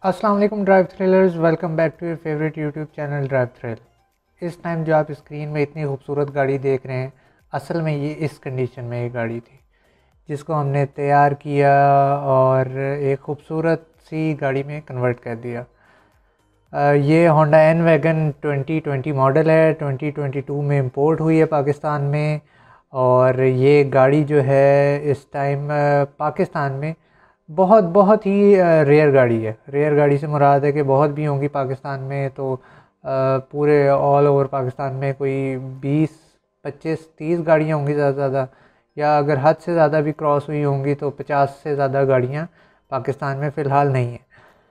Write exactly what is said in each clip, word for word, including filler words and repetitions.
अस्सलाम वालेकुम drive thrillers, welcome back to your favourite YouTube channel drive thrill. इस time जो आप स्क्रीन में इतनी खूबसूरत गाड़ी देख रहे हैं, असल में ये इस कंडीशन में एक गाड़ी थी जिसको हमने तैयार किया और एक खूबसूरत सी गाड़ी में कन्वर्ट कर दिया। अ, ये Honda N wagon twenty twenty model है, ट्वेंटी ट्वेंटी टू में इंपोर्ट हुई है पाकिस्तान में। और ये गाड़ी जो है इस टाइम पाकिस्तान में बहुत बहुत ही रेयर गाड़ी है। रेयर गाड़ी से मुराद है कि बहुत भी होंगी पाकिस्तान में, तो अ, पूरे ऑल ओवर पाकिस्तान में कोई बीस पच्चीस तीस गाड़ियाँ होंगी ज़्यादा से ज़्यादा, या अगर हद से ज़्यादा भी क्रॉस हुई होंगी तो पचास से ज़्यादा गाड़ियाँ पाकिस्तान में फ़िलहाल नहीं है।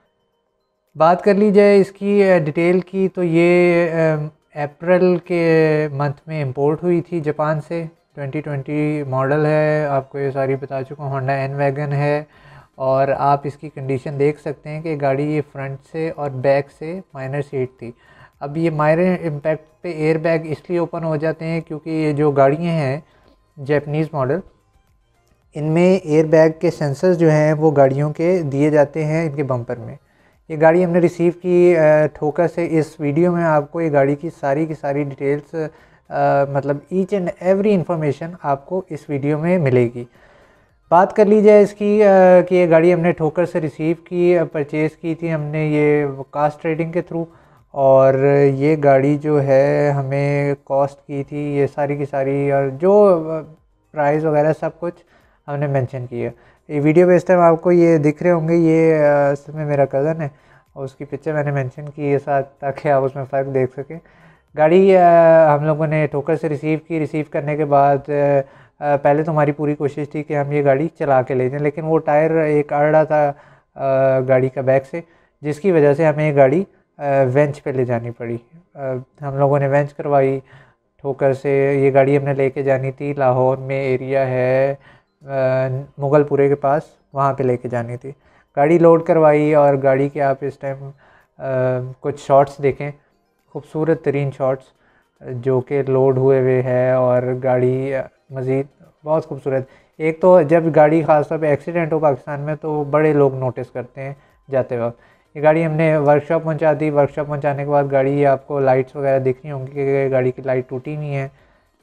बात कर ली जाए इसकी डिटेल की, तो ये अप्रैल के मंथ में इंपोर्ट हुई थी जापान से। ट्वेंटी ट्वेंटी मॉडल है, आपको ये सारी बता चुका हूँ। होंडा एन वैगन है और आप इसकी कंडीशन देख सकते हैं कि गाड़ी ये फ्रंट से और बैक से माइनर सीट थी। अब ये माइनर इम्पैक्ट पे एयर बैग इसलिए ओपन हो जाते हैं क्योंकि ये जो गाड़ियाँ हैं जैपनीज़ मॉडल, इनमें एयर बैग के सेंसर्स जो हैं वो गाड़ियों के दिए जाते हैं इनके बम्पर में। ये गाड़ी हमने रिसीव की ठोकर से। इस वीडियो में आपको ये गाड़ी की सारी की सारी डिटेल्स, मतलब ईच एंड एवरी इंफॉर्मेशन आपको इस वीडियो में मिलेगी। बात कर ली जाए इसकी कि ये गाड़ी हमने ठोकर से रिसीव की, परचेज़ की थी हमने ये कास्ट ट्रेडिंग के थ्रू। और ये गाड़ी जो है हमें कॉस्ट की थी ये सारी की सारी, और जो प्राइस वगैरह सब कुछ हमने मेंशन किया। ये वीडियो पे इस टाइम आपको ये दिख रहे होंगे, ये इसमें मेरा कज़न है और उसकी पिक्चर मैंने मेंशन की है साथ, ताकि आप उसमें फ़र्क देख सकें। गाड़ी हम लोगों ने ठोकर से रिसीव की। रिसीव करने के बाद पहले तो हमारी पूरी कोशिश थी कि हम ये गाड़ी चला के ले जाएं, लेकिन वो टायर एक अड़ रहा था गाड़ी का बैक से, जिसकी वजह से हमें ये गाड़ी वेंच पे ले जानी पड़ी। हम लोगों ने वेंच करवाई ठोकर से। ये गाड़ी हमने लेके जानी थी, लाहौर में एरिया है मुगलपुरे के पास, वहाँ पे लेके जानी थी। गाड़ी लोड करवाई और गाड़ी के आप इस टाइम कुछ शॉट्स देखें, खूबसूरत तरीन शॉट्स जो कि लोड हुए हुए है। और गाड़ी मज़ीद बहुत खूबसूरत। एक तो जब गाड़ी ख़ास तौर पे एक्सीडेंट हो पाकिस्तान में तो बड़े लोग नोटिस करते हैं जाते वक्त। ये गाड़ी हमने वर्कशॉप पहुंचा दी। वर्कशॉप पहुंचाने के बाद गाड़ी आपको लाइट्स वगैरह दिख रही होंगी कि गाड़ी की लाइट टूटी हुई है।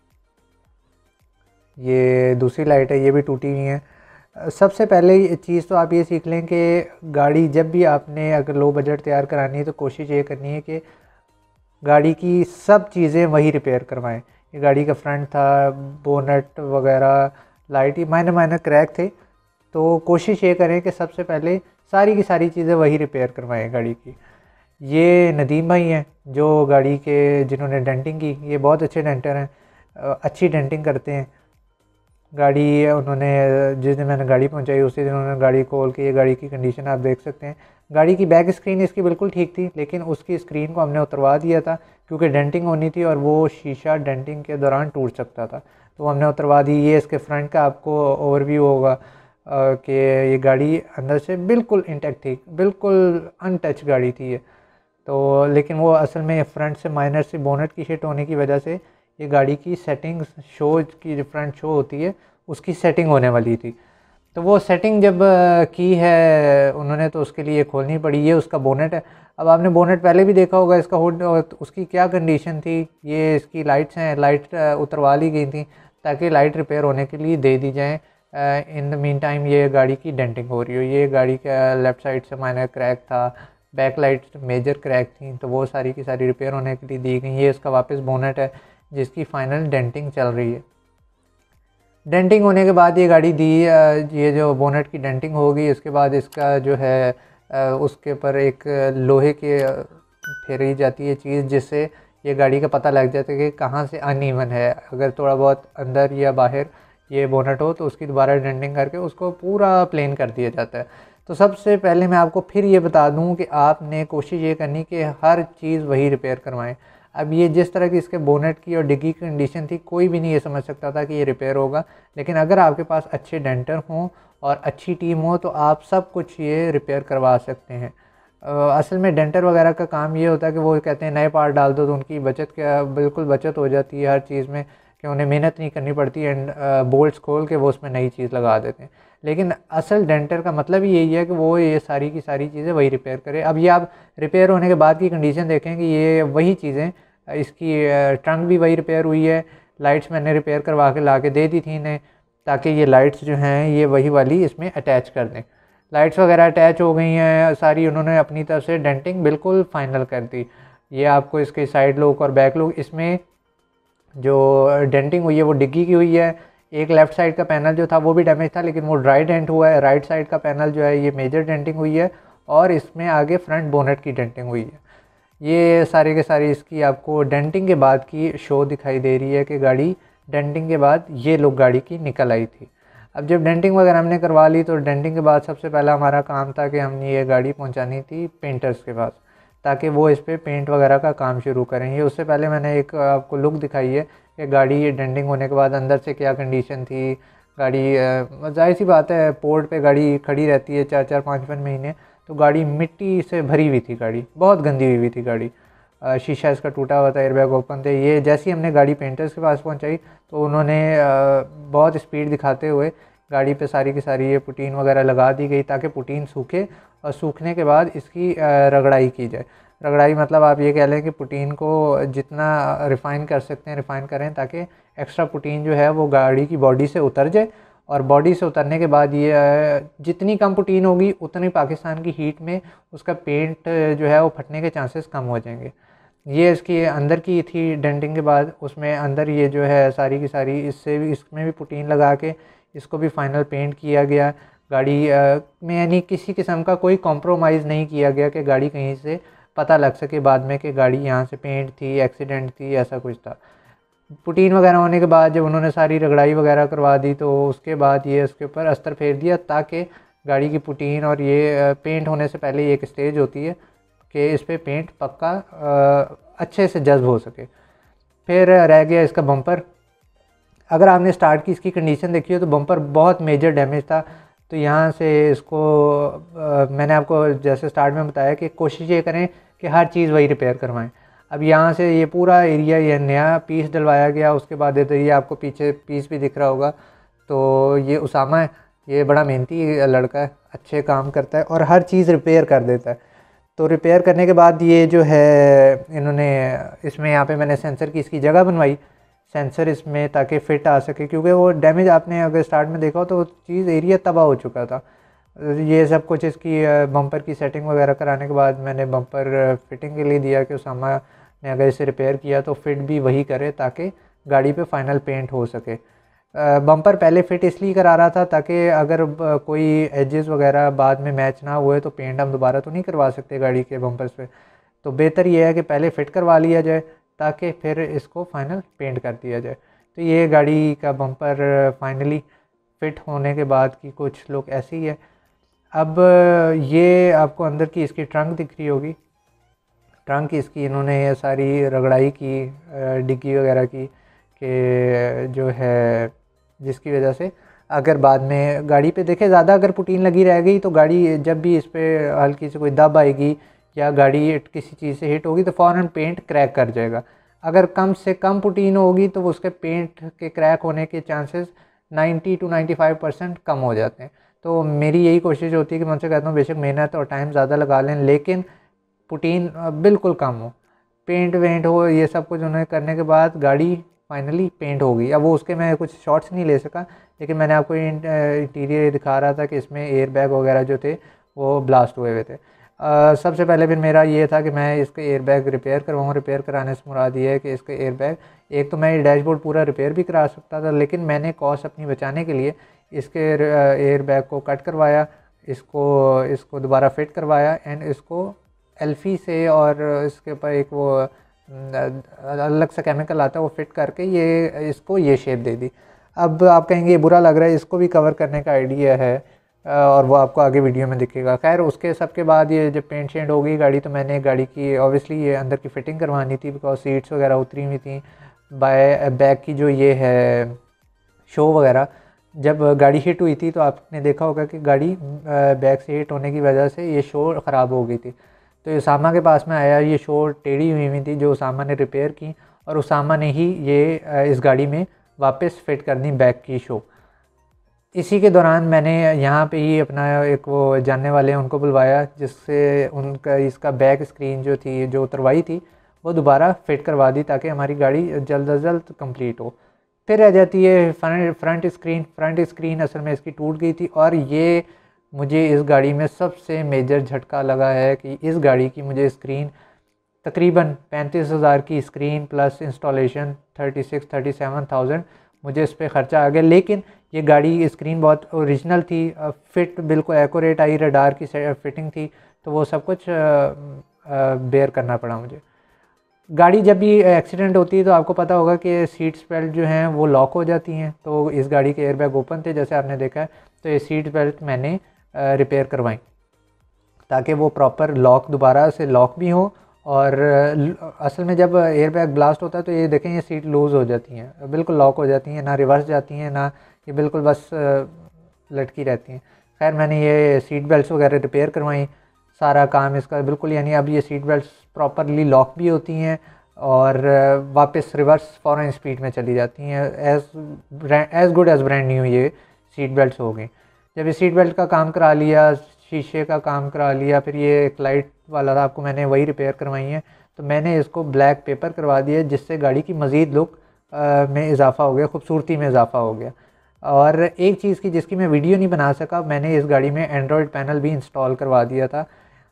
ये दूसरी लाइट है, ये भी टूटी हुई है। सबसे पहले चीज़ तो आप ये सीख लें कि गाड़ी जब भी आपने अगर लो बजट तैयार करानी है तो कोशिश ये करनी है कि गाड़ी की सब चीज़ें वही रिपेयर करवाएं। ये गाड़ी का फ्रंट था, बोनट वगैरह, लाइट ही माइनर माइनर क्रैक थे, तो कोशिश ये करें कि सबसे पहले सारी की सारी चीज़ें वही रिपेयर करवाएं गाड़ी की। ये नदीम भाई हैं जो गाड़ी के जिन्होंने डेंटिंग की। ये बहुत अच्छे डेंटर हैं, अच्छी डेंटिंग करते हैं। गाड़ी उन्होंने जिस दिन मैंने गाड़ी पहुंचाई उसी दिन उन्होंने गाड़ी खोल के ये गाड़ी की कंडीशन आप देख सकते हैं। गाड़ी की बैक स्क्रीन इसकी बिल्कुल ठीक थी, लेकिन उसकी स्क्रीन को हमने उतरवा दिया था क्योंकि डेंटिंग होनी थी और वो शीशा डेंटिंग के दौरान टूट सकता था, तो हमने उतरवा दी। ये इसके फ्रंट का आपको ओवरव्यू होगा कि ये गाड़ी अंदर से बिल्कुल इंटैक्ट थी, बिल्कुल अनटच गाड़ी थी ये तो। लेकिन वो असल में फ्रंट से माइनर से बोनट की हिट होने की वजह से ये गाड़ी की सेटिंग शो की जो फ्रंट शो होती है उसकी सेटिंग होने वाली थी, तो वो सेटिंग जब की है उन्होंने तो उसके लिए खोलनी पड़ी। ये उसका बोनेट है। अब आपने बोनेट पहले भी देखा होगा इसका हुड, और उसकी क्या कंडीशन थी। ये इसकी लाइट्स हैं, लाइट उतरवा ली गई थी ताकि लाइट रिपेयर होने के लिए दे दी जाए। इन द मीन टाइम ये गाड़ी की डेंटिंग हो रही हो। ये गाड़ी का लेफ़्ट साइड से माइनर क्रैक था, बैक लाइट मेजर क्रैक थी, तो वो सारी की सारी रिपेयर होने के लिए दी गई। ये इसका वापस बोनेट है जिसकी फ़ाइनल डेंटिंग चल रही है। डेंटिंग होने के बाद ये गाड़ी दी, ये जो बोनेट की डेंटिंग होगी उसके बाद इसका जो है उसके ऊपर एक लोहे के फेरी जाती है चीज़, जिससे ये गाड़ी का पता लग जाता है कि कहाँ से अनइवन है। अगर थोड़ा बहुत अंदर या बाहर ये बोनेट हो तो उसकी दोबारा डेंटिंग करके उसको पूरा प्लेन कर दिया जाता है। तो सबसे पहले मैं आपको फिर ये बता दूं कि आपने कोशिश ये करनी कि हर चीज़ वही रिपेयर करवाएं। अब ये जिस तरह की इसके बोनेट की और डिग्गी की कंडीशन थी, कोई भी नहीं ये समझ सकता था कि ये रिपेयर होगा। लेकिन अगर आपके पास अच्छे डेंटर हों और अच्छी टीम हो तो आप सब कुछ ये रिपेयर करवा सकते हैं। असल में डेंटर वगैरह का काम ये होता है कि वो कहते हैं नए पार्ट डाल दो तो उनकी बचत क्या बिल्कुल बचत हो जाती है हर चीज़ में। कि उन्हें मेहनत नहीं करनी पड़ती एंड बोल्ट्स खोल के वो उसमें नई चीज़ लगा देते हैं। लेकिन असल डेंटर का मतलब ही यही है कि वो ये सारी की सारी चीज़ें वही रिपेयर करे। अब ये आप रिपेयर होने के बाद की कंडीशन देखें कि ये वही चीज़ें, इसकी ट्रंक भी वही रिपेयर हुई है, लाइट्स मैंने रिपेयर करवा के ला के दे दी थी इन्हें ताकि ये लाइट्स जो हैं ये वही वाली इसमें अटैच कर दें। लाइट्स वगैरह अटैच हो गई हैं सारी, उन्होंने अपनी तरफ से डेंटिंग बिल्कुल फाइनल कर दी। ये आपको इसके साइड लुक और बैक लुक, इसमें जो डेंटिंग हुई है वो डिग्गी की हुई है। एक लेफ़्ट साइड का पैनल जो था वो भी डैमेज था लेकिन वो ड्राई डेंट हुआ है। राइट साइड का पैनल जो है ये मेजर डेंटिंग हुई है और इसमें आगे फ्रंट बोनेट की डेंटिंग हुई है। ये सारे के सारी इसकी आपको डेंटिंग के बाद की शो दिखाई दे रही है कि गाड़ी डेंटिंग के बाद ये लुक गाड़ी की निकल आई थी। अब जब डेंटिंग वगैरह हमने करवा ली तो डेंटिंग के बाद सबसे पहला हमारा काम था कि हमने ये गाड़ी पहुंचानी थी पेंटर्स के पास ताकि वो इस पर पेंट वगैरह का काम शुरू करें। ये उससे पहले मैंने एक आपको लुक दिखाई है कि गाड़ी डेंटिंग होने के बाद अंदर से क्या कंडीशन थी। गाड़ी जाहिर सी बात है पोर्ट पे गाड़ी खड़ी रहती है चार चार पाँच पाँच महीने, तो गाड़ी मिट्टी से भरी हुई थी, गाड़ी बहुत गंदी हुई हुई थी। गाड़ी शीशा इसका टूटा हुआ था, एयरबैग ओपन थे। ये जैसे ही हमने गाड़ी पेंटर्स के पास पहुंचाई तो उन्होंने बहुत स्पीड दिखाते हुए गाड़ी पे सारी की सारी ये पुटीन वगैरह लगा दी गई ताकि पुटीन सूखे और सूखने के बाद इसकी रगड़ाई की जाए। रगड़ाई मतलब आप ये कह लें कि पुटीन को जितना रिफ़ाइन कर सकते हैं रिफ़ाइन करें ताकि एक्स्ट्रा पुटीन जो है वो गाड़ी की बॉडी से उतर जाए और बॉडी से उतरने के बाद ये जितनी कम पुटीन होगी उतनी पाकिस्तान की हीट में उसका पेंट जो है वो फटने के चांसेस कम हो जाएंगे। ये इसकी अंदर की थी डेंटिंग के बाद, उसमें अंदर ये जो है सारी की सारी इससे भी इसमें भी पुटीन लगा के इसको भी फाइनल पेंट किया गया। गाड़ी में यानी किसी किस्म का कोई कॉम्प्रोमाइज़ नहीं किया गया कि गाड़ी कहीं से पता लग सके बाद में कि गाड़ी यहाँ से पेंट थी, एक्सीडेंट थी, ऐसा कुछ था। पुटीन वगैरह होने के बाद जब उन्होंने सारी रगड़ाई वगैरह करवा दी तो उसके बाद ये उसके ऊपर अस्तर फेर दिया ताकि गाड़ी की पुटीन और ये पेंट होने से पहले एक स्टेज होती है कि इस पर पेंट पक्का अच्छे से जज्ब हो सके। फिर रह गया इसका बम्पर। अगर आपने स्टार्ट की इसकी कंडीशन देखी हो तो बम्पर बहुत मेजर डैमेज था। तो यहाँ से इसको आ, मैंने आपको जैसे स्टार्ट में बताया कि कोशिश ये करें कि हर चीज़ वही रिपेयर करवाएं। अब यहाँ से ये पूरा एरिया ये नया पीस डलवाया गया। उसके बाद ये तो ये आपको पीछे पीस भी दिख रहा होगा। तो ये उसामा है, ये बड़ा मेहनती लड़का है, अच्छे काम करता है और हर चीज़ रिपेयर कर देता है। तो रिपेयर करने के बाद ये जो है इन्होंने इसमें यहाँ पे मैंने सेंसर की इसकी जगह बनवाई, सेंसर इसमें ताकि फ़िट आ सके क्योंकि वो डैमेज आपने अगर स्टार्ट में देखा हो तो वो चीज़ एरिया तबाह हो चुका था। ये सब कुछ इसकी बम्पर की सेटिंग वगैरह कराने के बाद मैंने बम्पर फिटिंग के लिए दिया कि उसामा ने अगर इसे रिपेयर किया तो फिट भी वही करे ताकि गाड़ी पे फाइनल पेंट हो सके। बम्पर पहले फ़िट इसलिए करा रहा था ताकि अगर कोई एजेस वगैरह बाद में मैच ना हुए तो पेंट हम दोबारा तो नहीं करवा सकते गाड़ी के बम्पर्स पे। तो बेहतर ये है कि पहले फ़िट करवा लिया जाए ताकि फिर इसको फाइनल पेंट कर दिया जाए। तो ये गाड़ी का बम्पर फाइनली फ़िट होने के बाद की कुछ लुक ऐसी है। अब ये आपको अंदर की इसकी ट्रंक दिख रही होगी। ट्रंक इसकी इन्होंने ये सारी रगड़ाई की डिग्गी वगैरह की कि जो है जिसकी वजह से अगर बाद में गाड़ी पे देखे ज़्यादा अगर पुटीन लगी रह गई तो गाड़ी जब भी इस पर हल्की से कोई दब आएगी या गाड़ी किसी चीज़ से हिट होगी तो फ़ौरन पेंट क्रैक कर जाएगा। अगर कम से कम पुटीन होगी तो उसके पेंट के क्रैक होने के चांसेस नब्बे टू पचानवे परसेंट कम हो जाते हैं। तो मेरी यही कोशिश होती है कि मैं उनसे कहता हूँ बेशक मेहनत और टाइम ज़्यादा लगा लें लेकिन पुटीन बिल्कुल कम हो, पेंट वेंट हो, ये सब कुछ उन्हें करने के बाद गाड़ी फाइनली पेंट हो गई। अब वो उसके मैं कुछ शॉट्स नहीं ले सका लेकिन मैंने आपको इंटीरियर दिखा रहा था कि इसमें एयर बैग वगैरह जो थे वो ब्लास्ट हुए हुए थे। Uh, सबसे पहले फिर मेरा ये था कि मैं इसके एयर बैग रिपेयर करवाऊँ। रिपेयर कराने से मुराद ये है कि इसके एयर बैग एक तो मैं ये डैशबोर्ड पूरा रिपेयर भी करा सकता था लेकिन मैंने कॉस्ट अपनी बचाने के लिए इसके एयर बैग को कट करवाया, इसको इसको दोबारा फिट करवाया एंड इसको एल्फी से और इसके ऊपर एक वो अलग सा केमिकल आता है वो फिट करके ये इसको ये शेप दे दी। अब आप कहेंगे ये बुरा लग रहा है, इसको भी कवर करने का आइडिया है और वो आपको आगे वीडियो में दिखेगा। खैर उसके सब के बाद ये जब पेंट शेंट हो गई गाड़ी तो मैंने गाड़ी की ऑब्वियसली ये अंदर की फ़िटिंग करवानी थी बिकॉज सीट्स वगैरह उतरी हुई थी। बाय बैक की जो ये है शो वगैरह जब गाड़ी हिट हुई थी तो आपने देखा होगा कि गाड़ी बैक से हिट होने की वजह से ये शो ख़राब हो गई थी। तो उसामा के पास में आया, ये शो टेढ़ी हुई हुई थी जो उसामा ने रिपेयर की और उसामा ने ही ये इस गाड़ी में वापस फ़िट कर दी बैक की शो। इसी के दौरान मैंने यहाँ पे ही अपना एक वो जानने वाले हैं उनको बुलवाया, जिससे उनका इसका बैक स्क्रीन जो थी जो उतरवाई थी वो दोबारा फ़िट करवा दी, ताकि हमारी गाड़ी जल्द अज जल्द कंप्लीट हो। फिर रह जाती है फ्रंट स्क्रीन। फ्रंट स्क्रीन असल में इसकी टूट गई थी, और ये मुझे इस गाड़ी में सबसे मेजर झटका लगा है कि इस गाड़ी की मुझे स्क्रीन तकरीबन पैंतीस हज़ार की screen plus installation thirty six thirty seven thousand मुझे इस पर ख़र्चा आ गया। लेकिन ये गाड़ी स्क्रीन बहुत ओरिजिनल थी, फिट बिल्कुल एक्यूरेट आई, रडार की फिटिंग थी, तो वो सब कुछ बेयर करना पड़ा मुझे। गाड़ी जब भी एक्सीडेंट होती है तो आपको पता होगा कि सीट्स बेल्ट जो हैं वो लॉक हो जाती हैं, तो इस गाड़ी के एयरबैग ओपन थे जैसे आपने देखा है, तो ये सीट बेल्ट मैंने रिपेयर करवाई ताकि वो प्रॉपर लॉक दोबारा से लॉक भी हो। और असल में जब एयरबैग ब्लास्ट होता है तो ये देखें ये सीट लूज़ हो जाती हैं, बिल्कुल लॉक हो जाती हैं, ना रिवर्स जाती हैं, ना ये बिल्कुल बस लटकी रहती हैं। खैर मैंने ये सीट बेल्ट्स वगैरह रिपेयर करवाई, सारा काम इसका बिल्कुल, यानी अब ये सीट बेल्ट्स प्रॉपरली लॉक भी होती हैं और वापस रिवर्स फ़ौरन स्पीड में चली जाती हैं। As as good as brand new ये सीट बेल्ट्स हो गई। जब ये सीट बेल्ट का काम करा लिया, शीशे का काम करा लिया, फिर ये एक लाइट वाला था, आपको मैंने वही रिपेयर करवाई है, तो मैंने इसको ब्लैक पेपर करवा दिया, जिससे गाड़ी की मज़ीद लुक में इजाफ़ा हो गया, खूबसूरती में इजाफ़ा हो गया। और एक चीज़ की जिसकी मैं वीडियो नहीं बना सका, मैंने इस गाड़ी में एंड्रॉयड पैनल भी इंस्टॉल करवा दिया था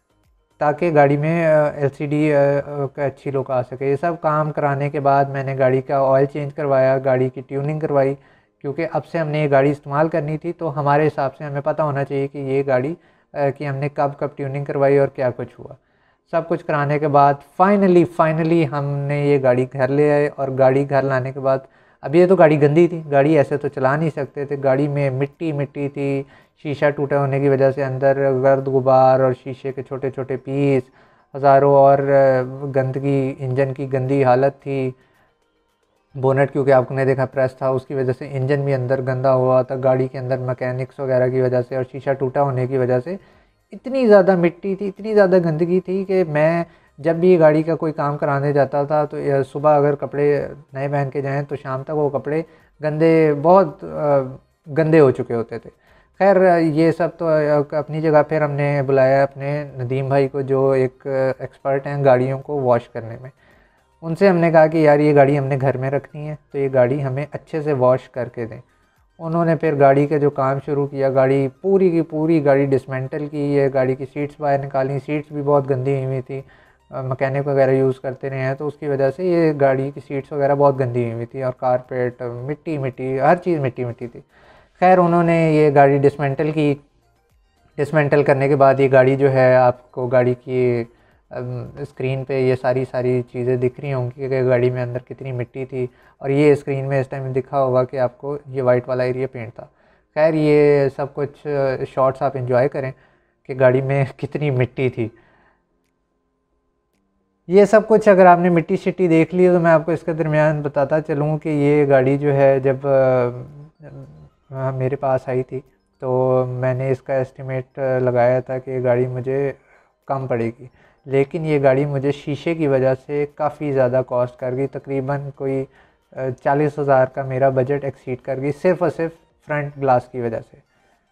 ताकि गाड़ी में एलसीडी का अच्छी लुक आ सके। ये सब काम कराने के बाद मैंने गाड़ी का ऑयल चेंज करवाया, गाड़ी की ट्यूनिंग करवाई, क्योंकि अब से हमने ये गाड़ी इस्तेमाल करनी थी, तो हमारे हिसाब से हमें पता होना चाहिए कि ये गाड़ी कि हमने कब कब ट्यूनिंग करवाई और क्या कुछ हुआ। सब कुछ कराने के बाद फाइनली फाइनली हमने ये गाड़ी घर ले आए। और गाड़ी घर लाने के बाद, अब ये तो गाड़ी गंदी थी, गाड़ी ऐसे तो चला नहीं सकते थे, गाड़ी में मिट्टी मिट्टी थी, शीशा टूटा होने की वजह से अंदर गर्द गुबार और शीशे के छोटे छोटे पीस, हज़ारों और गंदगी, इंजन की गंदी हालत थी। बोनेट क्योंकि आपने देखा प्रेस था, उसकी वजह से इंजन भी अंदर गंदा हुआ था गाड़ी के अंदर, मैकेनिक्स वगैरह की वजह से, और शीशा टूटा होने की वजह से इतनी ज़्यादा मिट्टी थी, इतनी ज़्यादा गंदगी थी कि मैं जब भी गाड़ी का कोई काम कराने जाता था तो सुबह अगर कपड़े नए पहन के जाएँ तो शाम तक वो कपड़े गंदे, बहुत गंदे हो चुके होते थे। खैर ये सब तो अपनी जगह। फिर हमने बुलाया अपने नदीम भाई को, जो एक एक्सपर्ट हैं गाड़ियों को वॉश करने में। उनसे हमने कहा कि यार ये गाड़ी हमने घर में रखनी है, तो ये गाड़ी हमें अच्छे से वॉश करके दें। उन्होंने फिर गाड़ी का जो काम शुरू किया, गाड़ी पूरी की पूरी गाड़ी डिसमेंटल की है, गाड़ी की सीट्स बाहर निकाली, सीट्स भी बहुत गंदी हुई हुई थी, मैकेनिक वगैरह यूज़ करते रहे हैं, तो उसकी वजह से ये गाड़ी की सीट्स वगैरह बहुत गंदी हुई थी, और कारपेट मिट्टी मिट्टी, हर चीज़ मिट्टी मिट्टी थी। खैर उन्होंने ये गाड़ी डिसमेंटल की। डिसमेंटल करने के बाद ये गाड़ी जो है, आपको गाड़ी की स्क्रीन पे ये सारी सारी चीज़ें दिख रही होंगी कि गाड़ी में अंदर कितनी मिट्टी थी, और ये स्क्रीन में इस टाइम दिखा होगा कि आपको ये वाइट वाला एरिया पेंट था। खैर ये सब कुछ शॉट्स आप एंजॉय करें कि गाड़ी में कितनी मिट्टी थी। ये सब कुछ अगर आपने मिट्टी शिट्टी देख ली तो मैं आपको इसके दरमियान बताता चलूँ कि ये गाड़ी जो है जब आ, मेरे पास आई थी तो मैंने इसका एस्टिमेट लगाया था कि ये गाड़ी मुझे कम पड़ेगी, लेकिन ये गाड़ी मुझे शीशे की वजह से काफ़ी ज़्यादा कॉस्ट कर गई। तकरीबन कोई चालीस हज़ार का मेरा बजट एक्सीड कर गई, सिर्फ़ और सिर्फ फ्रंट ग्लास की वजह से।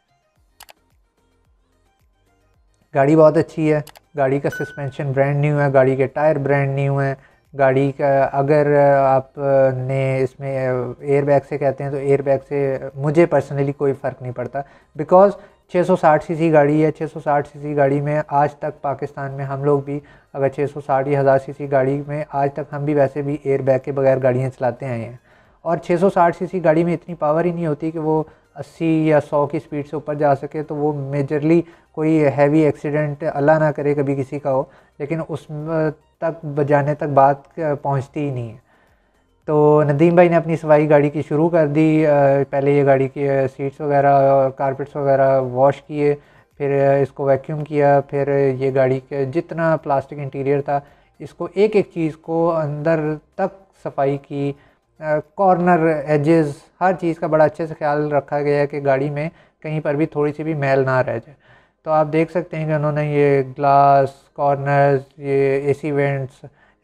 गाड़ी बहुत अच्छी है, गाड़ी का सस्पेंशन ब्रांड न्यू है, गाड़ी के टायर ब्रांड न्यू हैं। गाड़ी का अगर आपने इसमें एयर बैग से कहते हैं तो एयर बैग से मुझे पर्सनली कोई फ़र्क नहीं पड़ता, बिकॉज़ छह सौ साठ सीसी गाड़ी है। छह सौ साठ सीसी गाड़ी में आज तक पाकिस्तान में हम लोग भी अगर छह सौ साठ या हज़ार सीसी गाड़ी में आज तक हम भी वैसे भी एयर बैग के बगैर गाड़ियाँ चलाते आए हैं। और छह सौ साठ सीसी गाड़ी में इतनी पावर ही नहीं होती कि वो अस्सी या सौ की स्पीड से ऊपर जा सके, तो वो मेजरली कोई हैवी एक्सीडेंट अल्लाह ना करे कभी किसी का हो, लेकिन उस तक बजाने तक बात पहुंचती ही नहीं है। तो नदीम भाई ने अपनी सफाई गाड़ी की शुरू कर दी। पहले ये गाड़ी की सीट्स वगैरह और कारपेट्स वगैरह वॉश किए, फिर इसको वैक्यूम किया, फिर ये गाड़ी के जितना प्लास्टिक इंटीरियर था इसको एक एक चीज़ को अंदर तक सफाई की, कॉर्नर एजेस हर चीज़ का बड़ा अच्छे से ख्याल रखा गया है कि गाड़ी में कहीं पर भी थोड़ी सी भी मैल ना रह जाए। तो आप देख सकते हैं कि उन्होंने ये ग्लास, कॉर्नर्स, ये एसी वेंट्स,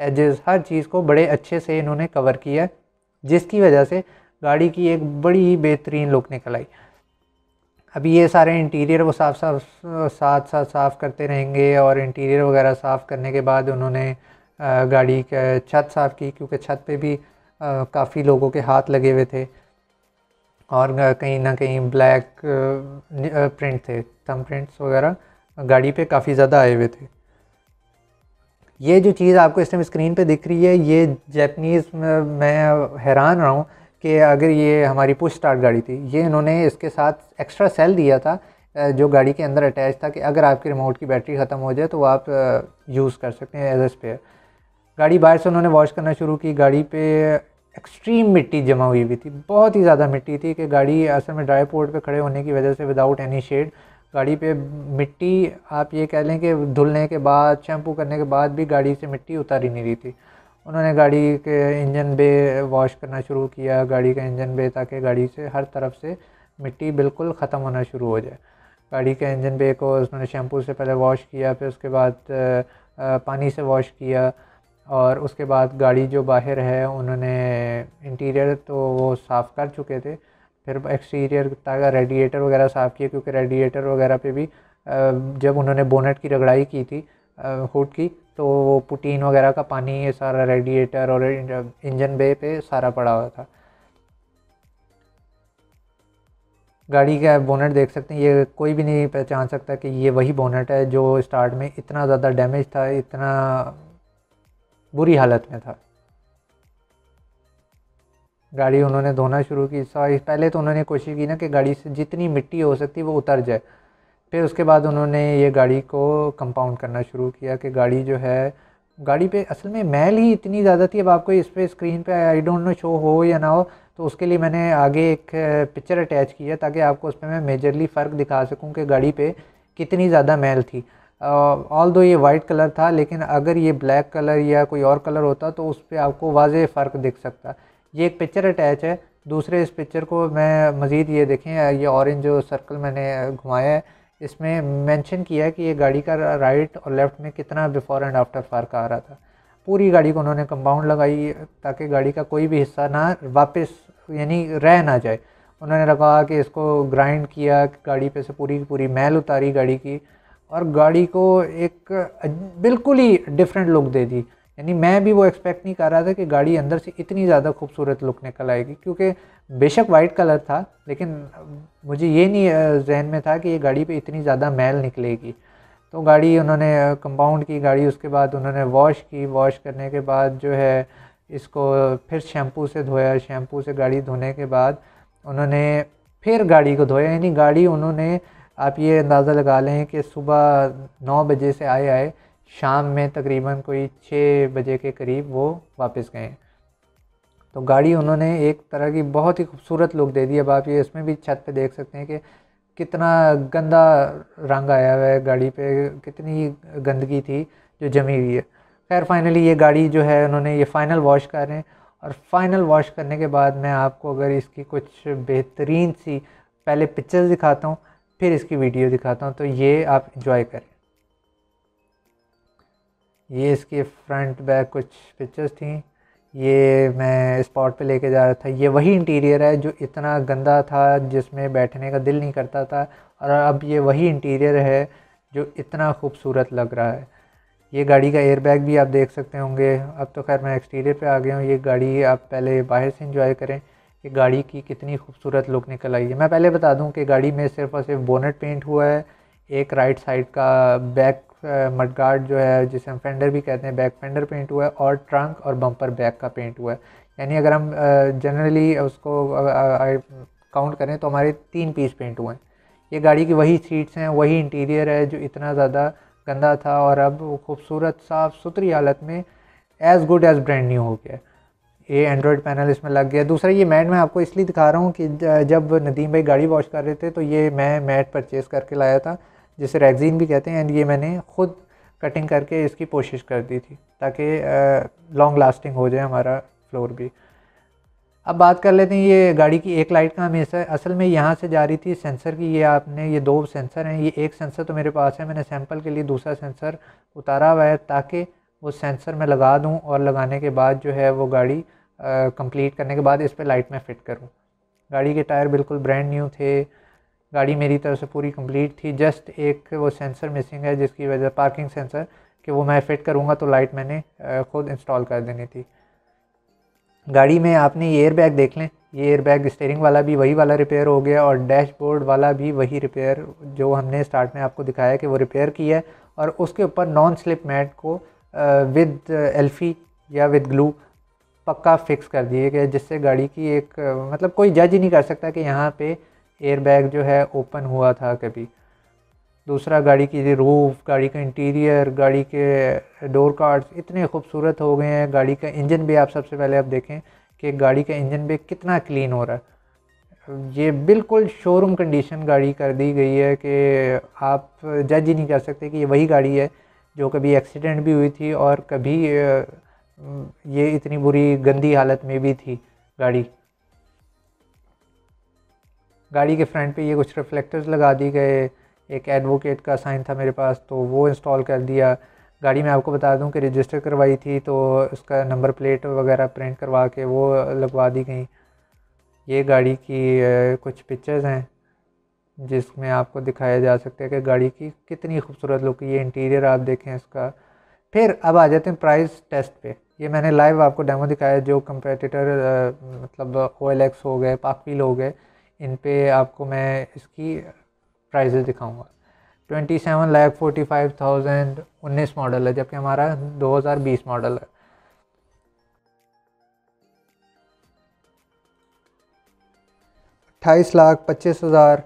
एजेस, हर चीज़ को बड़े अच्छे से इन्होंने कवर किया, जिसकी वजह से गाड़ी की एक बड़ी ही बेहतरीन लुक निकल आई। अभी ये सारे इंटीरियर वो साफ साफ साथ साथ साफ़ करते रहेंगे, और इंटीरियर वगैरह साफ़ करने के बाद उन्होंने गाड़ी का छत साफ़ की, क्योंकि छत पे भी काफ़ी लोगों के हाथ लगे हुए थे, और कहीं ना कहीं ब्लैक प्रिंट थे, थंब प्रिंट्स वगैरह गाड़ी पे काफ़ी ज़्यादा आए हुए थे। ये जो चीज़ आपको इस टाइम स्क्रीन पे दिख रही है, ये जैपनीज़ में मैं हैरान रहा हूँ कि अगर ये हमारी पुश स्टार्ट गाड़ी थी, ये इन्होंने इसके साथ एक्स्ट्रा सेल दिया था जो गाड़ी के अंदर अटैच था, कि अगर आपके रिमोट की बैटरी ख़त्म हो जाए तो आप यूज़ कर सकते हैं एज ए स्पेयर। गाड़ी बाहर से उन्होंने वॉश करना शुरू की। गाड़ी पे एक्सट्रीम मिट्टी जमा हुई हुई थी, बहुत ही ज़्यादा मिट्टी थी कि गाड़ी असल में ड्राई पोर्ट पे खड़े होने की वजह से विदाउट एनी शेड गाड़ी पे मिट्टी, आप ये कह लें कि धुलने के बाद, शैम्पू करने के बाद भी गाड़ी से मिट्टी उतार ही नहीं रही थी। उन्होंने गाड़ी के इंजन बे वॉश करना शुरू किया, गाड़ी का इंजन बे, ताकि गाड़ी से हर तरफ से मिट्टी बिल्कुल ख़त्म होना शुरू हो जाए। गाड़ी के इंजन बे को उन्होंने शैम्पू से पहले वॉश किया, फिर उसके बाद पानी से वॉश किया, और उसके बाद गाड़ी जो बाहर है उन्होंने इंटीरियर तो वो साफ़ कर चुके थे, फिर एक्सटीरियर ताकि रेडिएटर वगैरह साफ़ किए, क्योंकि रेडिएटर वगैरह पे भी जब उन्होंने बोनेट की रगड़ाई की थी हुड की, तो वो पुटीन वगैरह का पानी ये सारा रेडिएटर और इंजन बे पे सारा पड़ा हुआ था। गाड़ी का बोनेट देख सकते हैं, ये कोई भी नहीं पहचान सकता कि ये वही बोनेट है जो स्टार्ट में इतना ज़्यादा डैमेज था, इतना बुरी हालत में था। गाड़ी उन्होंने धोना शुरू की। पहले तो उन्होंने कोशिश की ना कि गाड़ी से जितनी मिट्टी हो सकती वो उतर जाए, फिर उसके बाद उन्होंने ये गाड़ी को कंपाउंड करना शुरू किया कि गाड़ी जो है, गाड़ी पे असल में मैल ही इतनी ज़्यादा थी। अब आपको इस पे स्क्रीन पे आई डोंट नो शो हो या ना हो, तो उसके लिए मैंने आगे एक पिक्चर अटैच की है ताकि आपको उस पर मैं मेजरली फ़र्क दिखा सकूं कि गाड़ी पे कितनी ज़्यादा मैल थी। ऑल दो ये वाइट कलर था, लेकिन अगर ये ब्लैक कलर या कोई और कलर होता तो उस पर आपको वाज़ेह फ़र्क दिख सकता। ये एक पिक्चर अटैच है। दूसरे इस पिक्चर को मैं मज़ीद ये देखें, ये ऑरेंज जो सर्कल मैंने घुमाया है, इसमें मेंशन किया है कि ये गाड़ी का राइट और लेफ़्ट में कितना बिफ़ोर एंड आफ्टर फ़र्क आ रहा था। पूरी गाड़ी को उन्होंने कंपाउंड लगाई ताकि गाड़ी का कोई भी हिस्सा ना वापस यानी रह ना जाए। उन्होंने रखा कि इसको ग्राइंड किया, गाड़ी पे से पूरी पूरी मैल उतारी गाड़ी की, और गाड़ी को एक बिल्कुल ही डिफरेंट लुक दे दी। यानी मैं भी वो एक्सपेक्ट नहीं कर रहा था कि गाड़ी अंदर से इतनी ज़्यादा खूबसूरत लुक निकल आएगी, क्योंकि बेशक वाइट कलर था, लेकिन मुझे ये नहीं जहन में था कि ये गाड़ी पे इतनी ज़्यादा मैल निकलेगी। तो गाड़ी उन्होंने कंपाउंड की गाड़ी, उसके बाद उन्होंने वॉश की। वॉश करने के बाद जो है इसको फिर शैम्पू से धोया। शैम्पू से गाड़ी धोने के बाद उन्होंने फिर गाड़ी को धोया। यानी गाड़ी उन्होंने, आप ये अंदाज़ा लगा लें कि सुबह नौ बजे से आए आए शाम में तकरीबन कोई छः बजे के करीब वो वापस गए। तो गाड़ी उन्होंने एक तरह की बहुत ही खूबसूरत लुक दे दी। अब आप ये इसमें भी छत पे देख सकते हैं कि कितना गंदा रंग आया हुआ है गाड़ी पे, कितनी गंदगी थी जो जमी हुई है। खैर फाइनली ये गाड़ी जो है उन्होंने ये फ़ाइनल वॉश कर रहे हैं, और फाइनल वॉश करने के बाद मैं आपको अगर इसकी कुछ बेहतरीन सी पहले पिक्चर्स दिखाता हूँ, फिर इसकी वीडियो दिखाता हूँ, तो ये आप इंजॉय करें। ये इसके फ्रंट बैक कुछ पिक्चर्स थी, ये मैं स्पॉट पे लेके जा रहा था। ये वही इंटीरियर है जो इतना गंदा था, जिसमें बैठने का दिल नहीं करता था, और अब ये वही इंटीरियर है जो इतना खूबसूरत लग रहा है। ये गाड़ी का एयरबैग भी आप देख सकते होंगे। अब तो खैर मैं एक्सटीरियर पे आ गया हूँ। ये गाड़ी आप पहले बाहर से एंजॉय करें कि गाड़ी की कितनी खूबसूरत लुक निकल आई है। मैं पहले बता दूं कि गाड़ी में सिर्फ और सिर्फ बोनेट पेंट हुआ है, एक राइट साइड का बैक मडगार्ड जो है जिसे हम फेंडर भी कहते हैं, बैक फेंडर पेंट हुआ है, और ट्रंक और बम्पर बैक का पेंट हुआ है। यानी अगर हम जनरली उसको काउंट करें तो हमारे तीन पीस पेंट हुए हैं। ये गाड़ी की वही सीट्स हैं, वही इंटीरियर है जो इतना ज़्यादा गंदा था, और अब वो खूबसूरत साफ़ सुथरी हालत में as good as brand new हो गया। ये एंड्रॉयड पैनल इसमें लग गया। दूसरा ये मैट मैं आपको इसलिए दिखा रहा हूँ कि जब नदीम भाई गाड़ी वॉश कर रहे थे तो ये मैं मैट परचेज़ करके लाया था, जिसे रेक्जीन भी कहते हैं, एंड ये मैंने ख़ुद कटिंग करके इसकी कोशिश कर दी थी ताकि लॉन्ग लास्टिंग हो जाए हमारा फ्लोर भी। अब बात कर लेते हैं ये गाड़ी की एक लाइट का हमेशा, असल में यहाँ से जा रही थी सेंसर की। ये आपने ये दो सेंसर हैं, ये एक सेंसर तो मेरे पास है, मैंने सैंपल के लिए दूसरा सेंसर उतारा हुआ है ताकि वो सेंसर मैं लगा दूं और लगाने के बाद जो है वो गाड़ी कंप्लीट करने के बाद इस पर लाइट में फ़िट करूं। गाड़ी के टायर बिल्कुल ब्रांड न्यू थे, गाड़ी मेरी तरफ से पूरी कंप्लीट थी, जस्ट एक वो सेंसर मिसिंग है जिसकी वजह पार्किंग सेंसर कि वो मैं फ़िट करूँगा तो लाइट मैंने ख़ुद इंस्टॉल कर देनी थी। गाड़ी में आपने ये एयर बैग देख लें, ये एयर बैग स्टीयरिंग वाला भी वही वाला रिपेयर हो गया और डैशबोर्ड वाला भी वही रिपेयर जो हमने स्टार्ट में आपको दिखाया कि वो रिपेयर किया है, और उसके ऊपर नॉन स्लिप मैट को विद एल्फी या विद ग्लू पक्का फिक्स कर दिए गए, जिससे गाड़ी की एक मतलब कोई जज ही नहीं कर सकता कि यहाँ पे एयर बैग जो है ओपन हुआ था कभी। दूसरा, गाड़ी की रूफ़, गाड़ी का इंटीरियर, गाड़ी के डोर कार्ड्स इतने खूबसूरत हो गए हैं। गाड़ी का इंजन भी आप सबसे पहले आप देखें कि गाड़ी का इंजन भी कितना क्लीन हो रहा है। ये बिल्कुल शोरूम कंडीशन गाड़ी कर दी गई है कि आप जज ही नहीं कर सकते कि ये वही गाड़ी है जो कभी एक्सीडेंट भी हुई थी और कभी ये इतनी बुरी गंदी हालत में भी थी गाड़ी। गाड़ी के फ्रंट पे ये कुछ रिफ्लेक्टर्स लगा दी गए, एक एडवोकेट का साइन था मेरे पास तो वो इंस्टॉल कर दिया। गाड़ी में आपको बता दूं कि रजिस्टर करवाई थी तो उसका नंबर प्लेट वगैरह प्रिंट करवा के वो लगवा दी गई। ये गाड़ी की कुछ पिक्चर्स हैं जिसमें आपको दिखाया जा सकता है कि गाड़ी की कितनी खूबसूरत लुक है। ये इंटीरियर आप देखें इसका। फिर अब आ जाते हैं प्राइस टेस्ट पे। ये मैंने लाइव आपको डेमो दिखाया, जो कंपेटिटर मतलब ओ एल एक्स हो गए, पाकवील हो गए, इन पे आपको मैं इसकी प्राइजेज़ दिखाऊंगा। Twenty seven lakh forty five thousand उन्नीस मॉडल है, जबकि हमारा दो हज़ार बीस मॉडल है। अट्ठाईस लाख पच्चीस हज़ार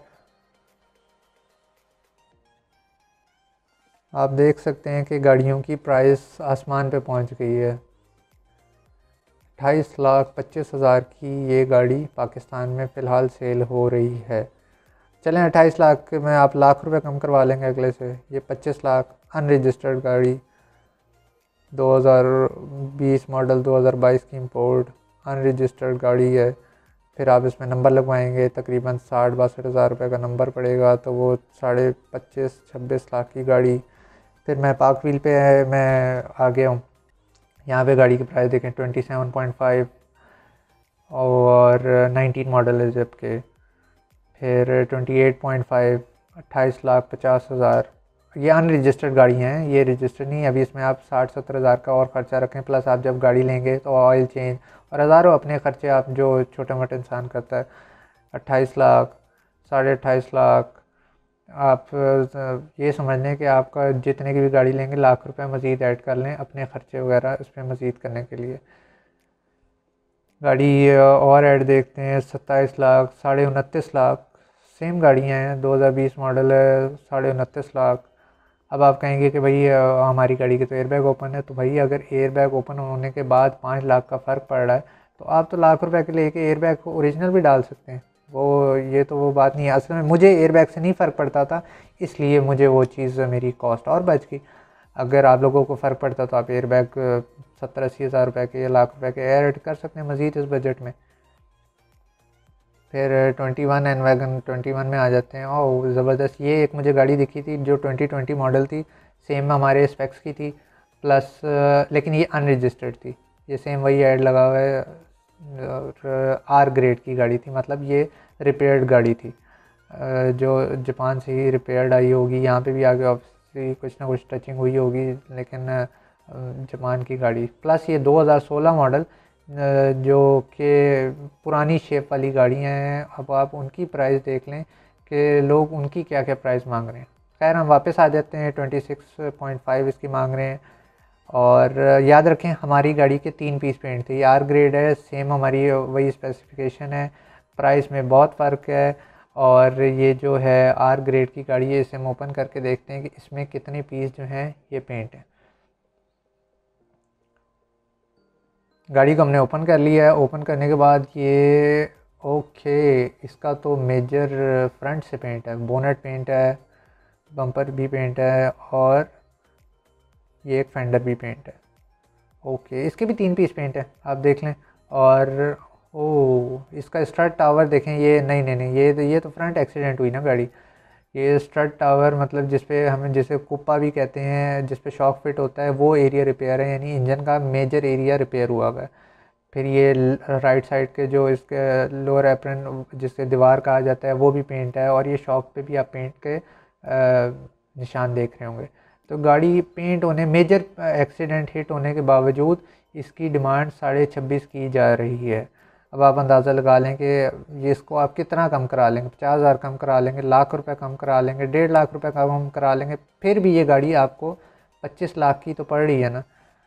आप देख सकते हैं कि गाड़ियों की प्राइस आसमान पे पहुंच गई है। अट्ठाईस लाख पच्चीस हज़ार की ये गाड़ी पाकिस्तान में फ़िलहाल सेल हो रही है। चलें अट्ठाईस लाख में आप लाख रुपए कम करवा लेंगे अगले से। ये पच्चीस लाख अनरजिस्टर्ड गाड़ी, दो हज़ार बीस मॉडल, दो हज़ार बाईस की इंपोर्ट अनरजिस्टर्ड गाड़ी है। फिर आप इसमें नंबर लगवाएंगे, तकरीबन साठ बासठ हज़ार रुपये का नंबर पड़ेगा, तो वो साढ़े पच्चीस छब्बीस लाख की गाड़ी। फिर मैं पाकवील पे मैं आ गया हूँ। यहाँ पे गाड़ी की प्राइस देखें, ट्वेंटी सेवन पॉइंट फाइव और नाइनटीन मॉडल है जबकि। फिर ट्वेंटी एट पॉइंट फाइव, अट्ठाईस लाख पचास हज़ार। ये अनरजिस्टर्ड गाड़ी हैं, ये रजिस्टर्ड नहीं। अभी इसमें आप साठ सत्तर हज़ार का और ख़र्चा रखें, प्लस आप जब गाड़ी लेंगे तो ऑयल चेंज और हज़ारों अपने ख़र्चे आप जो छोटे मोटे इंसान करता है। अट्ठाईस लाख, साढ़े अट्ठाईस लाख, आप ये समझ लें कि आपका जितने की भी गाड़ी लेंगे लाख रुपए मज़ीद ऐड कर लें अपने ख़र्चे वगैरह उस पर मज़ीद करने के लिए। गाड़ी और ऐड देखते हैं, सत्ताईस लाख, साढ़े उनतीस लाख, सेम गाड़ियाँ हैं, दो हज़ार बीस मॉडल है, साढ़े उनतीस लाख। अब आप कहेंगे कि भाई हमारी गाड़ी के तो एयरबैग ओपन है, तो भाई अगर एयरबैग ओपन होने के बाद पाँच लाख का फ़र्क पड़ रहा है तो आप तो लाख रुपए के लेके एयरबैग को ओरिजिनल भी डाल सकते हैं। वो ये तो वो बात नहीं है। असल में मुझे एयरबैग से नहीं फ़र्क पड़ता था, इसलिए मुझे वो चीज़ मेरी कॉस्ट और बच गई। अगर आप लोगों को फ़र्क पड़ता तो आप एयरबैग सत्तर अस्सी हज़ार रुपये के या लाख रुपए के ऐड कर सकते हैं मज़ीद इस बजट में। फिर twenty one N wagon twenty one में आ जाते हैं। ओह ज़बरदस्त, ये एक मुझे गाड़ी दिखी थी जो ट्वेंटी ट्वेंटी मॉडल थी, सेम हमारे स्पेक्स की थी, प्लस लेकिन ये अनरजिस्टर्ड थी। ये सेम वही ऐड लगा हुआ है, आर ग्रेड की गाड़ी थी, मतलब ये रिपेयर्ड गाड़ी थी जो जापान से ही रिपेयर्ड आई होगी। यहाँ पे भी आगे ऑब्वियसली कुछ ना कुछ टचिंग हुई होगी, लेकिन जापान की गाड़ी। प्लस ये दो हज़ार सोलह मॉडल जो कि पुरानी शेप वाली गाड़ियाँ हैं। अब आप उनकी प्राइस देख लें कि लोग उनकी क्या क्या प्राइस मांग रहे हैं। खैर हम वापस आ जाते हैं, ट्वेंटी सिक्स पॉइंट फाइव इसकी मांग रहे हैं। और याद रखें हमारी गाड़ी के तीन पीस पेंट थे, ये आर ग्रेड है, सेम हमारी वही स्पेसिफिकेशन है, प्राइस में बहुत फ़र्क है। और ये जो है आर ग्रेड की गाड़ी है, इसे हम ओपन करके देखते हैं कि इसमें कितने पीस जो हैं ये पेंट है। गाड़ी को हमने ओपन कर लिया है। ओपन करने के बाद ये ओके, इसका तो मेजर फ्रंट से पेंट है, बोनेट पेंट है, बम्पर भी पेंट है और ये एक फेंडर भी पेंट है। ओके, इसके भी तीन पीस पेंट है, आप देख लें। और ओ इसका स्टार्ट टावर देखें, ये नहीं नहीं नहीं ये तो ये तो फ्रंट एक्सीडेंट हुई ना गाड़ी, ये स्ट्रट टावर मतलब जिस पे हमें जिसे कुप्पा भी कहते हैं, जिस पे शॉक फिट होता है, वो एरिया रिपेयर है, यानी इंजन का मेजर एरिया रिपेयर हुआ हुआ है। फिर ये राइट साइड के जो इसके लोअर एप्रन जिससे दीवार कहा जाता है वो भी पेंट है, और ये शॉक पे भी आप पेंट के आ, निशान देख रहे होंगे। तो गाड़ी पेंट होने, मेजर एक्सीडेंट हिट होने के बावजूद इसकी डिमांड साढ़े छब्बीस की जा रही है। अब आप अंदाज़ा लगा लें कि ये इसको आप कितना कम करा लेंगे, पचास हज़ार कम करा लेंगे, लाख रुपए कम करा लेंगे, डेढ़ लाख रुपए कम करा लेंगे, फिर भी ये गाड़ी आपको पच्चीस लाख की तो पड़ रही है ना।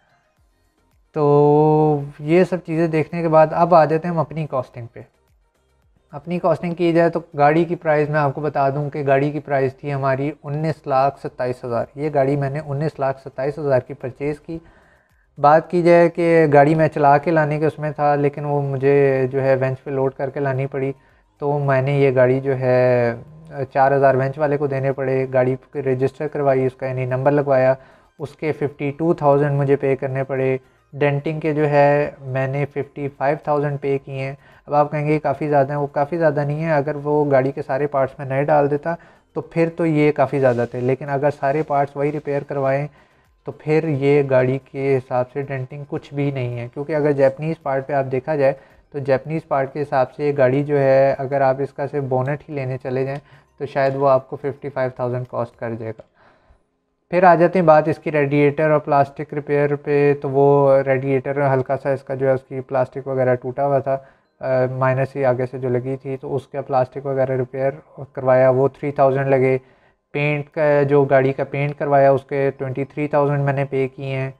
तो ये सब चीज़ें देखने के बाद अब आ जाते हैं हम अपनी कॉस्टिंग पे। अपनी कॉस्टिंग की जाए तो गाड़ी की प्राइस मैं आपको बता दूं कि गाड़ी की प्राइस थी हमारी उन्नीस लाख सत्ताईस हज़ार। ये गाड़ी मैंने उन्नीस लाख सत्ताईस हज़ार की परचेज़ की। बात की जाए कि गाड़ी मैं चला के लाने के उसमें था, लेकिन वो मुझे जो है वेंच पे लोड करके लानी पड़ी, तो मैंने ये गाड़ी जो है चार हज़ार वेंच वाले को देने पड़े। गाड़ी रजिस्टर करवाई, उसका यानी नंबर लगवाया, उसके फिफ्टी टू थाउजेंड मुझे पे करने पड़े। डेंटिंग के जो है मैंने फिफ्टी फाइव थाउजेंड पे किए हैं। अब आप कहेंगे काफ़ी ज़्यादा है, वो काफ़ी ज़्यादा नहीं है। अगर वो गाड़ी के सारे पार्ट्स में नए डाल देता तो फिर तो ये काफ़ी ज़्यादा थे, लेकिन अगर सारे पार्ट्स वही रिपेयर करवाएं तो फिर ये गाड़ी के हिसाब से डेंटिंग कुछ भी नहीं है। क्योंकि अगर जैपनीज़ पार्ट पे आप देखा जाए तो जैपनीज़ पार्ट के हिसाब से ये गाड़ी जो है, अगर आप इसका सिर्फ बोनेट ही लेने चले जाएं तो शायद वो आपको फिफ्टी फाइव थाउजेंड कॉस्ट कर जाएगा। फिर आ जाते हैं बात इसकी रेडिएटर और प्लास्टिक रिपेयर पे। तो वो रेडिएटर हल्का सा इसका जो है उसकी प्लास्टिक वगैरह टूटा हुआ था, माइनस ही आगे से जो लगी थी, तो उसका प्लास्टिक वगैरह रिपेयर करवाया, वो थ्री थाउजेंड लगे। पेंट का जो गाड़ी का पेंट करवाया उसके ट्वेंटी थ्री थाउजेंड मैंने पे किए हैं।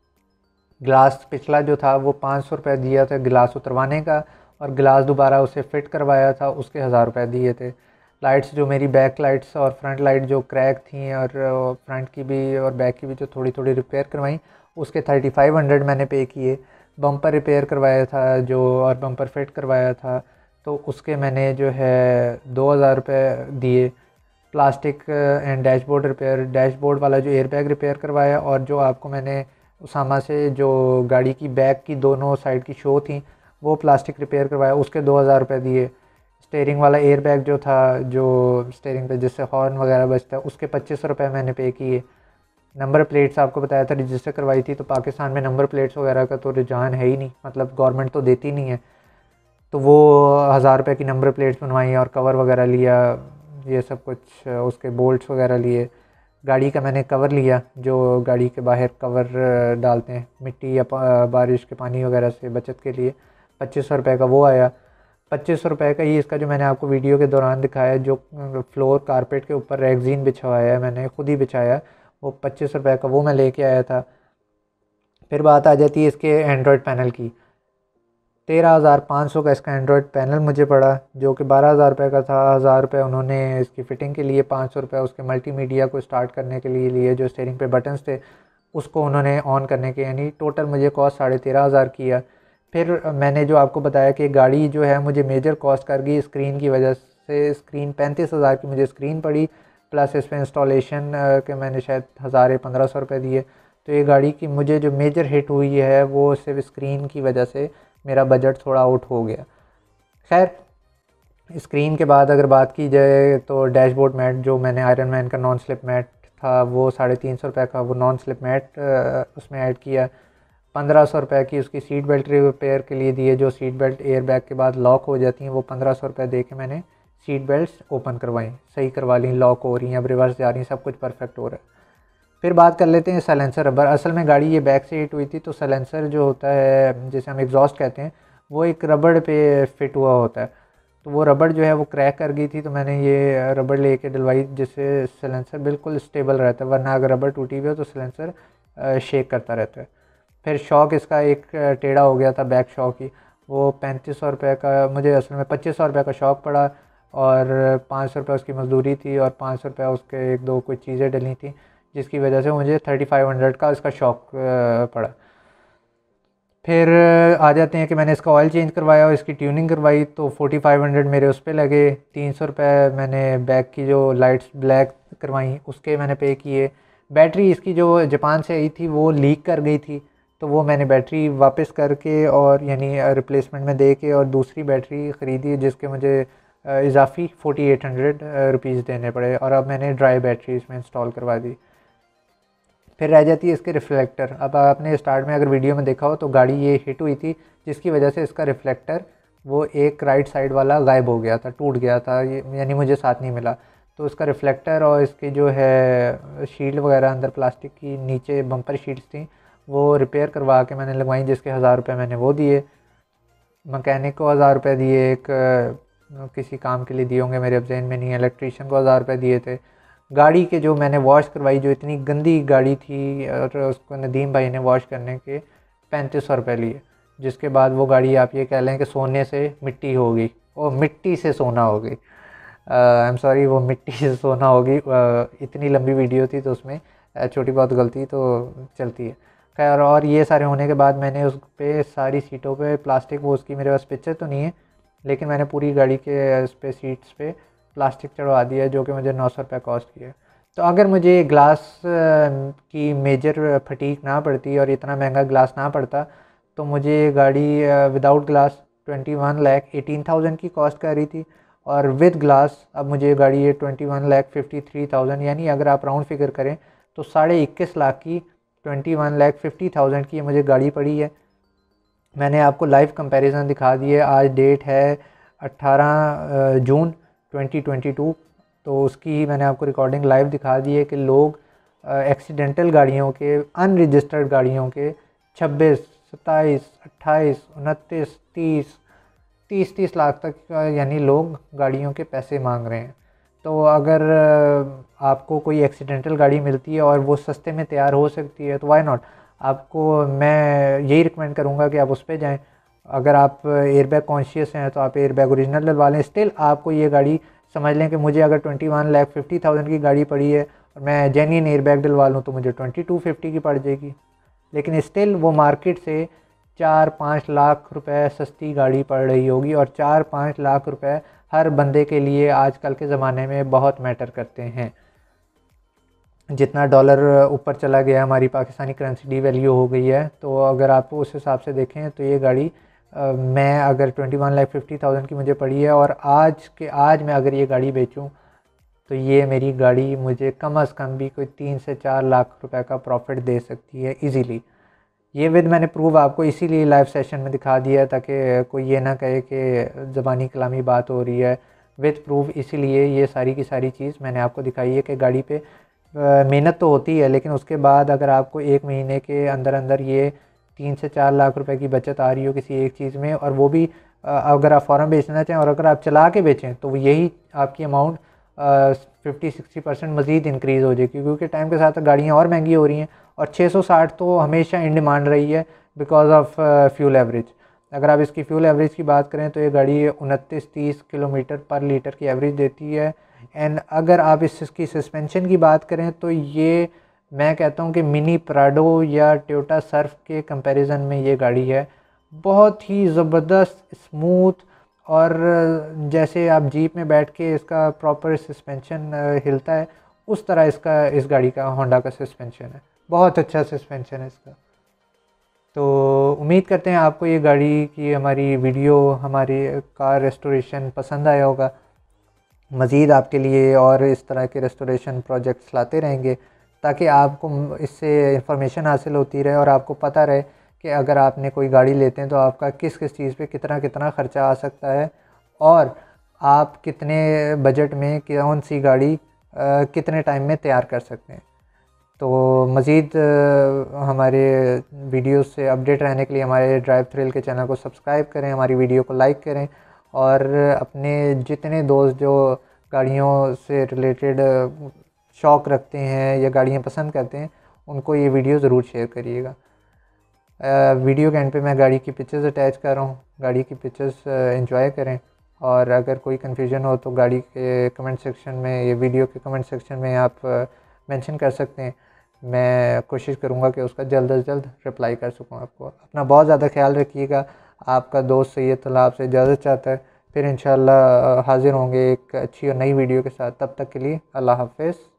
ग्लास पिछला जो था वो पाँच सौ रुपये दिया था गिलास उतरवाने का, और गिलास दोबारा उसे फ़िट करवाया था, उसके हज़ार रुपये दिए थे। लाइट्स जो मेरी बैक लाइट्स और फ्रंट लाइट जो क्रैक थी, और फ्रंट की भी और बैक की भी जो थोड़ी थोड़ी रिपेयर करवाई, उसके थर्टी फाइव हंड्रेड मैंने पे किए। बम्पर रिपेयर करवाया था जो, और बम्पर फिट करवाया था, तो उसके मैंने जो है दो हज़ार रुपये दिए। Plastic and dashboard repair, dashboard वाला जो एयरबैग रिपेयर करवाया, और जो आपको मैंने उसामा से जो गाड़ी की बैक की दोनों साइड की शो थी वो प्लास्टिक रिपेयर करवाया, उसके दो हज़ार रुपये दिए। स्टेयरिंग वाला एयरबैग जो था, जो स्टेयरिंग पे जिससे हॉर्न वगैरह बजता है, उसके पच्चीस सौ रुपये मैंने पे किए। नंबर प्लेट्स आपको बताया था रजिस्टर करवाई थी, तो पाकिस्तान में नंबर प्लेट्स वगैरह का तो रुझान है ही नहीं, मतलब गवर्नमेंट तो देती नहीं है, तो वो हज़ार रुपये की नंबर प्लेट्स बनवाई और कवर वगैरह लिया, ये सब कुछ, उसके बोल्ट्स वगैरह लिए। गाड़ी का मैंने कवर लिया, जो गाड़ी के बाहर कवर डालते हैं मिट्टी या बारिश के पानी वगैरह से बचत के लिए, पच्चीस सौ रुपये का वो आया। पच्चीस सौ रुपये का ही इसका जो मैंने आपको वीडियो के दौरान दिखाया, जो फ्लोर कारपेट के ऊपर रेगजीन बिछवाया है, मैंने खुद ही बिछाया, वो पच्चीस रुपये का वो मैं लेके आया था। फिर बात आ जाती है इसके एंड्रॉयड पैनल की। तेरह हज़ार पाँच सौ का इसका एंड्रॉयड पैनल मुझे पड़ा, जो कि बारह हज़ार रुपये का था। हज़ार रुपये उन्होंने इसकी फ़िटिंग के लिए, पाँच सौ रुपये उसके मल्टीमीडिया को स्टार्ट करने के लिए लिए, जो स्टीयरिंग पे बटन्स थे उसको उन्होंने ऑन करने के, यानी टोटल मुझे कॉस्ट साढ़े तेरह हज़ार किया। फिर मैंने जो आपको बताया कि गाड़ी जो है मुझे मेजर कॉस्ट कर गई स्क्रीन की वजह से। स्क्रीन पैंतीस हज़ार की मुझे स्क्रीन पड़ी, प्लस इस पर इंस्टॉलेशन के मैंने शायद हज़ार या पंद्रह सौ रुपये दिए। तो ये गाड़ी की मुझे जो मेजर हिट हुई है वो सिर्फ स्क्रीन की वजह से मेरा बजट थोड़ा आउट हो गया। खैर, स्क्रीन के बाद अगर बात की जाए तो डैशबोर्ड मैट जो मैंने आयरन मैन का नॉन स्लिप मैट था वो साढ़े तीन सौ रुपये का वो नॉन स्लिप मैट उसमें ऐड किया। पंद्रह सौ रुपये की उसकी सीट बेल्ट रिपेयर के लिए दिए, जो सीट बेल्ट एयर बैग के बाद लॉक हो जाती हैं, वो पंद्रह सौ रुपये दे के मैंने सीट बेल्ट ओपन करवाई, सही करवा ली, लॉक हो रही हैं, अब रिवर्स जा रही हैं, सब कुछ परफेक्ट हो रहा है। फिर बात कर लेते हैं सैलेंसर रबर। असल में गाड़ी ये बैक से हिट हुई थी, तो सैलेंसर जो होता है जिसे हम एग्जॉस्ट कहते हैं, वो एक रबड़ पे फिट हुआ होता है, तो वो रबड़ जो है वो क्रैक कर गई थी, तो मैंने ये रबड़ लेके डलवाई जिससे सैलेंसर बिल्कुल स्टेबल रहता है, वरना अगर रबड़ टूटी हुई हो तो सैलेंसर शेक करता रहता है। फिर शॉक इसका एक टेढ़ा हो गया था, बैक शॉक ही, वो पैंतीस सौ रुपये का मुझे असल में पच्चीस सौ रुपये का शॉक पड़ा, और पाँच सौ रुपये उसकी मजदूरी थी, और पाँच सौ रुपये उसके एक दो कुछ चीज़ें डली थी, जिसकी वजह से मुझे थर्टी फाइव हंड्रेड का इसका शॉक पड़ा। फिर आ जाते हैं कि मैंने इसका ऑयल चेंज करवाया और इसकी ट्यूनिंग करवाई, तो फोर्टी फाइव हंड्रेड मेरे उस पर लगे। तीन सौ रुपये मैंने बैक की जो लाइट्स ब्लैक करवाई उसके मैंने पे किए। बैटरी इसकी जो जापान से आई थी वो लीक कर गई थी, तो वो मैंने बैटरी वापस करके और यानी रिप्लेसमेंट में दे के और दूसरी बैटरी ख़रीदी, जिसके मुझे इजाफ़ी फोर्टी एट हंड्रेड रुपीज़ देने पड़े, और अब मैंने ड्राई बैटरी इसमें इंस्टॉल करवा दी। फिर रह जाती है इसके रिफ्लेक्टर। अब आपने स्टार्ट में अगर वीडियो में देखा हो तो गाड़ी ये हिट हुई थी, जिसकी वजह से इसका रिफ्लेक्टर वो एक राइट साइड वाला गायब हो गया था, टूट गया था, यानी मुझे साथ नहीं मिला। तो इसका रिफ्लेक्टर और इसकी जो है शील्ड वगैरह अंदर प्लास्टिक की नीचे बम्पर शील्ड्स थी, वो रिपेयर करवा के मैंने लगवाई, जिसके हज़ार रुपये मैंने वो दिए, मकैनिक को हज़ार रुपये दिए, एक किसी काम के लिए दिए होंगे मेरे अब ज़हन में नहीं है, इलेक्ट्रीशियन को हज़ार रुपये दिए थे। गाड़ी के जो मैंने वॉश करवाई, जो इतनी गंदी गाड़ी थी, और उसको नदीम भाई ने वॉश करने के पैंतीस सौ रुपये लिए, जिसके बाद वो गाड़ी आप ये कह लें कि सोने से मिट्टी हो गई, वो मिट्टी से सोना हो गई। आई एम सॉरी, वो मिट्टी से सोना होगी। इतनी लंबी वीडियो थी तो उसमें छोटी बहुत गलती तो चलती है, खैर। और ये सारे होने के बाद मैंने उस पर सारी सीटों पे प्लास्टिक, वो उसकी मेरे पास पिक्चर तो नहीं है, लेकिन मैंने पूरी गाड़ी के उस पर सीट्स पे प्लास्टिक चढ़वा दिया, जो कि मुझे नौ सौ रुपये कॉस्ट किया। तो अगर मुझे ग्लास की मेजर फटीक ना पड़ती और इतना महंगा ग्लास ना पड़ता, तो मुझे गाड़ी without glass twenty one lakh eighteen thousand की कॉस्ट कर रही थी, और विद ग्लास अब मुझे गाड़ी ये twenty one lakh fifty three thousand, यानी अगर आप राउंड फिगर करें तो साढ़े इक्कीस लाख की, twenty one lakh fifty thousand की मुझे गाड़ी पड़ी है। मैंने आपको लाइव कंपैरिजन दिखा दी है। आज डेट है अट्ठारह जून ट्वेंटी ट्वेंटी टू, तो उसकी ही मैंने आपको रिकॉर्डिंग लाइव दिखा दी है कि लोग एक्सीडेंटल गाड़ियों के, अनरजिस्टर्ड गाड़ियों के छब्बीस, सत्ताईस, अट्ठाईस, उनतीस, तीस तीस तीस लाख तक, यानी लोग गाड़ियों के पैसे मांग रहे हैं। तो अगर आपको कोई एक्सीडेंटल गाड़ी मिलती है और वो सस्ते में तैयार हो सकती है तो वाई नॉट। आपको मैं यही रिकमेंड करूँगा कि आप उस पर जाएँ। अगर आप एयरबैग कॉन्शियस हैं तो आप एयरबैग ओरिजिनल डलवा लें। स्टिल आपको ये गाड़ी समझ लें कि मुझे अगर twenty one lakh fifty thousand की गाड़ी पड़ी है और मैं जेन्युइन एयरबैग डलवा लूँ तो मुझे ट्वेंटी टू फिफ्टी की पड़ जाएगी, लेकिन स्टिल वो मार्केट से चार पाँच लाख रुपए सस्ती गाड़ी पड़ रही होगी। और चार पाँच लाख रुपए हर बंदे के लिए आजकल के ज़माने में बहुत मैटर करते हैं। जितना डॉलर ऊपर चला गया, हमारी पाकिस्तानी करेंसी डी वैल्यू हो गई है, तो अगर आप उस हिसाब से देखें तो ये गाड़ी आ, मैं अगर twenty one lakh fifty thousand की मुझे पड़ी है, और आज के आज मैं अगर ये गाड़ी बेचूं तो ये मेरी गाड़ी मुझे कम अज़ कम भी कोई तीन से चार लाख रुपए का प्रॉफिट दे सकती है इजीली। ये विद मैंने प्रूव आपको इसीलिए लाइव सेशन में दिखा दिया है, ताकि कोई ये ना कहे कि ज़बानी कलामी बात हो रही है। विद प्रूफ इसीलिए ये सारी की सारी चीज़ मैंने आपको दिखाई है कि गाड़ी पे मेहनत तो होती है, लेकिन उसके बाद अगर आपको एक महीने के अंदर अंदर ये तीन से चार लाख रुपए की बचत आ रही हो किसी एक चीज़ में, और वो भी अगर आप फ़ौरन बेचना चाहें और अगर आप चला के बेचें तो यही आपकी अमाउंट फिफ्टी सिक्सटी परसेंट मज़ीद इंक्रीज़ हो जाएगी, क्योंकि टाइम के साथ गाड़ियाँ और महंगी हो रही हैं। और छः सौ साठ तो हमेशा इन डिमांड रही है बिकॉज ऑफ फ्यूल एवरेज। अगर आप इसकी फ्यूल एवरेज की बात करें तो ये गाड़ी उनतीस तीस किलोमीटर पर लीटर की एवरेज देती है। एंड अगर आप इसकी सस्पेंशन की बात करें तो ये मैं कहता हूँ कि मिनी प्राडो या टोयोटा सर्फ के कंपैरिजन में ये गाड़ी है बहुत ही ज़बरदस्त, स्मूथ, और जैसे आप जीप में बैठ के इसका प्रॉपर सस्पेंशन हिलता है उस तरह इसका इस गाड़ी का होंडा का सस्पेंशन है। बहुत अच्छा सस्पेंशन है इसका। तो उम्मीद करते हैं आपको ये गाड़ी की हमारी वीडियो, हमारी कार रेस्टोरेशन पसंद आया होगा। मज़ीद आपके लिए और इस तरह के रेस्टोरेशन प्रोजेक्ट्स लाते रहेंगे ताकि आपको इससे इंफॉर्मेशन हासिल होती रहे और आपको पता रहे कि अगर आपने कोई गाड़ी लेते हैं तो आपका किस किस चीज़ पे कितना कितना ख़र्चा आ सकता है, और आप कितने बजट में कौन सी गाड़ी आ, कितने टाइम में तैयार कर सकते हैं। तो मज़ीद हमारे वीडियोस से अपडेट रहने के लिए हमारे ड्राइव थ्रिल के चैनल को सब्सक्राइब करें, हमारी वीडियो को लाइक करें, और अपने जितने दोस्त जो गाड़ियों से रिलेटेड शौक़ रखते हैं या गाड़ियाँ पसंद करते हैं उनको ये वीडियो ज़रूर शेयर करिएगा। वीडियो के एंड पे मैं गाड़ी की पिक्चर्स अटैच कर रहा हूँ, गाड़ी की पिक्चर्स एंजॉय करें। और अगर कोई कन्फ्यूजन हो तो गाड़ी के कमेंट सेक्शन में, ये वीडियो के कमेंट सेक्शन में आप मेंशन कर सकते हैं। मैं कोशिश करूँगा कि उसका जल्द अज जल्द रिप्लाई कर सकूँ आपको। अपना बहुत ज़्यादा ख्याल रखिएगा। आपका दोस्त सैयद तला आपसे इजाज़त चाहता है। फिर इंशाल्लाह हाज़िर होंगे एक अच्छी और नई वीडियो के साथ। तब तक के लिए अल्लाह हाफ़िज़।